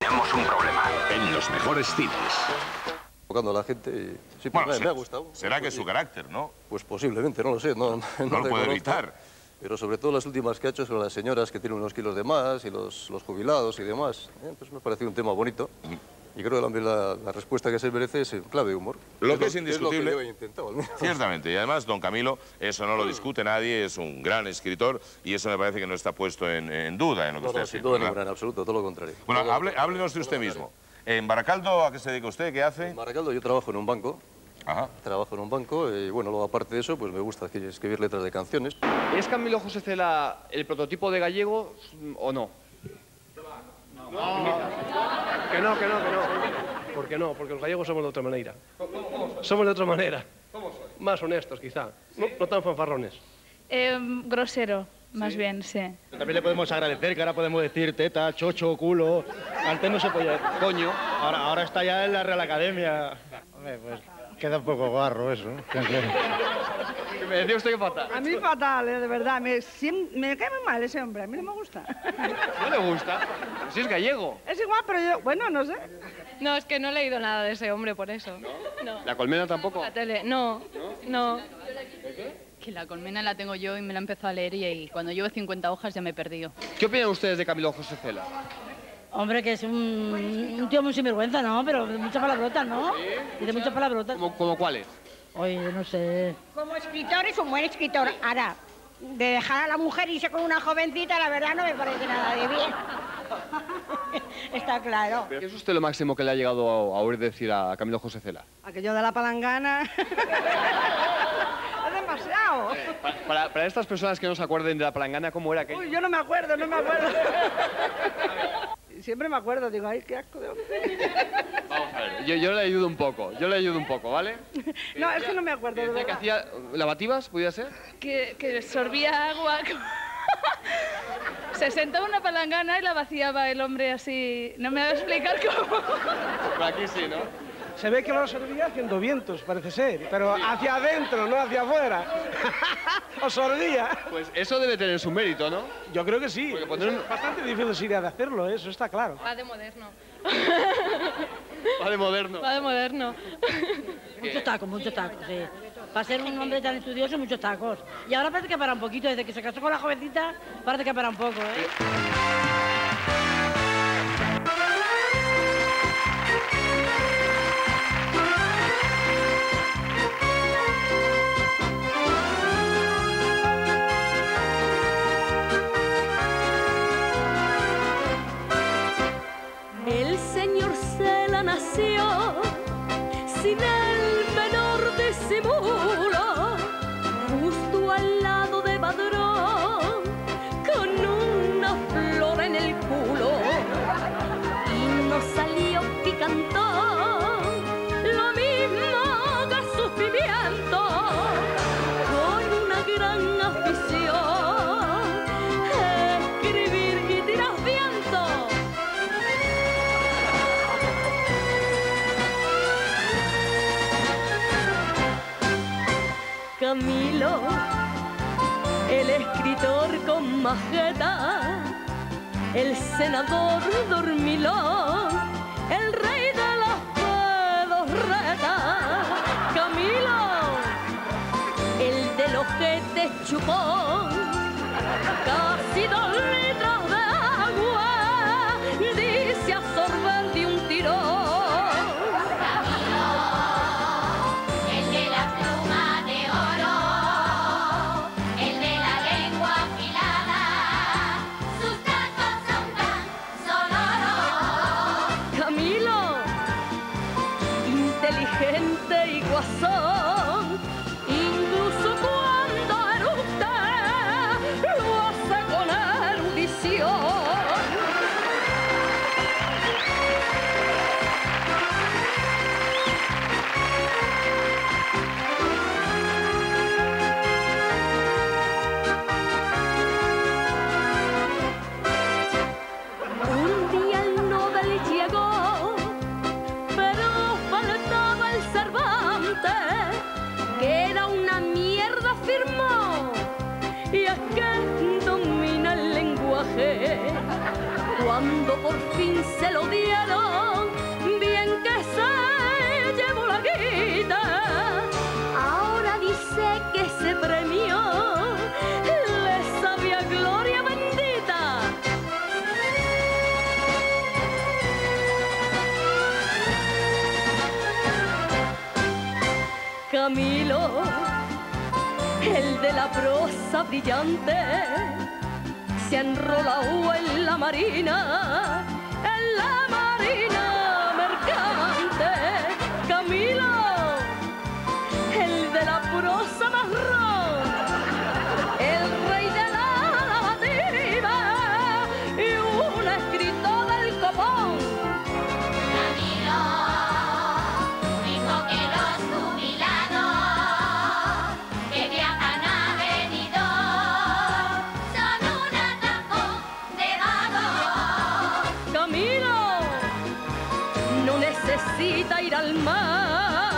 tenemos un problema. En los mejores cines. Tocando a la gente y... Sí, pues Bueno, me ha gustado. Será que es su carácter, ¿no? Pues posiblemente, no lo sé. No No lo puede evitar. Pero sobre todo las últimas que ha hecho sobre las señoras que tienen unos kilos de más y los jubilados y demás. Pues me ha parecido un tema bonito. Y creo que la respuesta que se merece es en clave de humor. Lo que es indiscutible. Es lo que yo he intentado, al menos. Ciertamente. Y además, don Camilo, eso no lo discute nadie, es un gran escritor y eso me parece que no está puesto en duda en lo que usted ha sin escrito, duda ¿verdad? ninguna, en absoluto, todo lo contrario. Bueno, háblenos de usted mismo. En Baracaldo, ¿a qué se dedica usted? ¿Qué hace? En Baracaldo yo trabajo en un banco. Ajá. Trabajo en un banco y, bueno, luego aparte de eso, pues me gusta escribir letras de canciones. ¿Es Camilo José Cela el prototipo de gallego o no? Que no. ¿Por qué no? Porque los gallegos somos de otra manera. Somos de otra manera. ¿Cómo soy? Más honestos, quizá. No tan fanfarrones. Grosero, más bien, sí. También le podemos agradecer que ahora podemos decir teta, chocho, culo. Antes no se podía decir Coño. Ahora está ya en la Real Academia. Hombre, pues queda un poco guarro eso. ¿Qué me decía usted que fatal? A mí fatal, de verdad. Me cae muy mal ese hombre. A mí no me gusta. ¿No le gusta? Pero si es gallego. Es igual, pero yo... Bueno, no sé. No, es que no he leído nada de ese hombre por eso. No. ¿La colmena tampoco? La tele, no. Que la colmena la tengo yo y me la he empezado a leer y cuando llevo 50 hojas ya me he perdido. ¿Qué opinan ustedes de Camilo José Cela? Hombre, que es un tío muy sinvergüenza, ¿no? Pero de muchas palabrotas, ¿no? ¿Sí? Dice muchas palabrotas. ¿Cómo cuáles? Oye, no sé. Como escritor es un buen escritor. Ahora, de dejar a la mujer irse con una jovencita, la verdad no me parece nada de bien. Está claro. ¿Qué es usted lo máximo que le ha llegado a oír decir a Camilo José Cela? Aquello de la palangana... es demasiado. Para estas personas que no se acuerden de la palangana, ¿cómo era aquello? Uy, yo no me acuerdo. Siempre me acuerdo, digo, ay, qué asco de hombre. Vamos a ver, yo le ayudo un poco, ¿vale? No, es que no me acuerdo, de Decía que verdad. hacía lavativas, ¿podía ser? Que sorbía agua. Se sentaba una palangana y la vaciaba el hombre así. No me voy a explicar cómo. Por aquí sí, ¿no? Se ve que lo sorbía haciendo vientos, parece ser. Pero hacia adentro, no hacia afuera. O sorbía. Pues eso debe tener su mérito, ¿no? Yo creo que sí. Porque poner Es bastante difícil de hacerlo, eso está claro. Va de moderno. Va de moderno. Va de moderno. Muchos tacos, sí. Para ser un hombre tan estudioso, muchos tacos. Y ahora parece que para un poquito, desde que se casó con la jovencita, parece que para un poco, ¿eh? El señor Cela nació sin el menor disimulo, justo al lado de Padrón, con una flor en el culo. Y no salió picantón, lo mismo que sus pimientos, con una gran afición, escribir y tirar viento. Camilo, el escritor con majeta, el senador dormilón, el rey de los pedorretas. Camilo, el del ojete chupón, casi 2 litros de agua, dice absorber de un tirón. Inteligente y guasón, incluso cuando eructa, lo hace con erudición. Un día el Nobel llegó, pero faltaba el Cervantes, que era una mierda, afirmó, y es que domina el lenguaje. cuando por fin se lo dieron, bien que se llevó la guita. Ahora dice que ese premio le sabe a gloria bendita. Camilo, el de la prosa brillante, se ha enrolado en la marina mercante. Camilo, el de la prosa marrón, el rey de la lavativa y un escritor del copón. Camilo dijo que los jubilados que viajan a Benidorm son un atajo de vagos. Camilo no necesita ir al mar